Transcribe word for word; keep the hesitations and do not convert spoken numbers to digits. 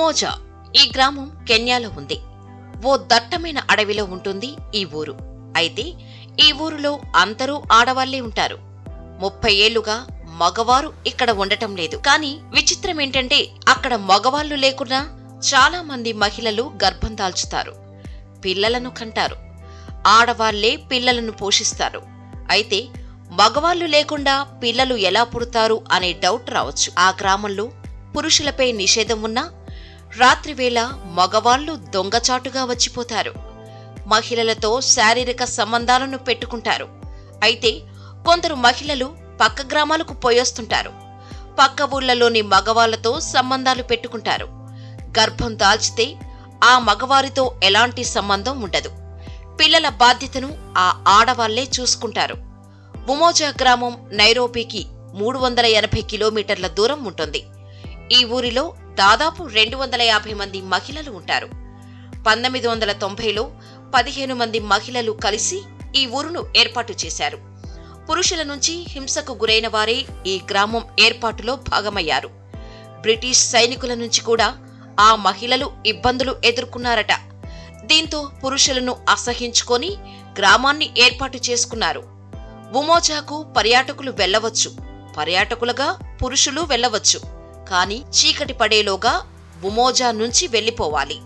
ఉమోజా ఈ గ్రామం కెన్యాలో ఉంది. ఓ దట్టమైన అడవిలో ఉంటుంది ఈ ఊరు. అయితే ఈ ఊరిలో అందరూ ఆడవాళ్లే ఉంటారు. ముప్పై ఏళ్లుగా మగవారు ఇక్కడ ఉండటం లేదు. కానీ విచిత్రమేంటంటే అక్కడ మగవాళ్లు లేకున్నా చాలా మంది మహిళలు గర్భం దాల్చుతారు, పిల్లలను కంటారు. ఆడవాళ్లే పిల్లలను పోషిస్తారు. అయితే మగవాళ్లు లేకుండా పిల్లలు ఎలా పుడతారు అనే డౌట్ రావచ్చు. ఆ గ్రామంలో పురుషులపై నిషేధం ఉన్నా రాత్రివేళ మగవాళ్లు దొంగచాటుగా వచ్చిపోతారు. మహిళలతో శారీరక సంబంధాలను పెట్టుకుంటారు. అయితే కొందరు మహిళలు పక్క గ్రామాలకు పోయొస్తుంటారు. పక్క ఊళ్లలోని మగవాళ్లతో సంబంధాలు పెట్టుకుంటారు. గర్భం దాల్చితే ఆ మగవారితో ఎలాంటి సంబంధం ఉండదు. పిల్లల బాధ్యతను ఆ ఆడవాళ్లే చూసుకుంటారు. ఉమోజా గ్రామం నైరోబీకి మూడు వందల ఎనభై కిలోమీటర్ల దూరం ఉంటుంది. ఈ ఊరిలో దాదాపు రెండు వందల యాభై మంది మహిళలు ఉంటారు. పంతొమ్మిది వందల తొంభైలో పదిహేను మంది మహిళలు కలిసి ఈ ఊరును ఏర్పాటు చేశారు. పురుషుల నుంచి హింసకు గురైన వారే ఈ గ్రామం ఏర్పాటులో భాగమయ్యారు. బ్రిటిష్ సైనికుల నుంచి కూడా ఆ మహిళలు ఇబ్బందులు ఎదుర్కొన్నారట. దీంతో పురుషులను అసహించుకొని గ్రామాన్ని ఏర్పాటు చేసుకున్నారు. ఉమోజాకు పర్యాటకులు వెళ్లవచ్చు, పర్యాటకులుగా పురుషులు వెళ్లవచ్చు. కానీ చీకటి పడేలోగా ఉమోజా నుంచి వెళ్లిపోవాలి.